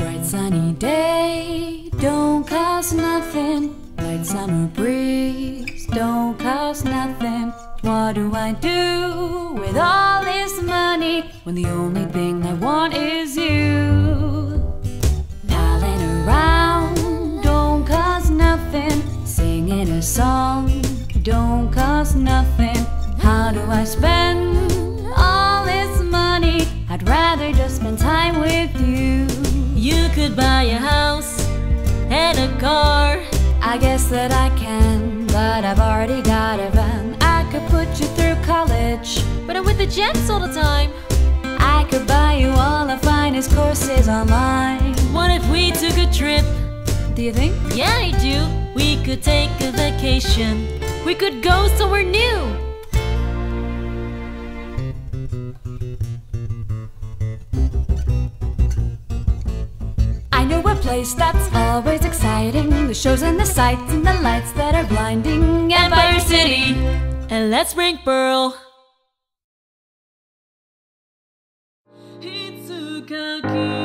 Bright sunny day, don't cost nothing. Light summer breeze, don't cost nothing. What do I do with all this money when the only thing I want is you? Lolling around, don't cost nothing. Singing a song, don't cost nothing. How do I spend all this money? I'd rather just spend time with you. You could buy a house and a car. I guess that I can, but I've already got a van. I could put you through college, But I'm with the gents all the time. I could buy you all the finest courses online. What if we took a trip? Do you think? Yeah, I do. We could take a vacation. We could go somewhere new. I know a place that's always exciting. The shows and the sights and the lights that are blinding. Empire City. And let's bring Pearl. Hitsuka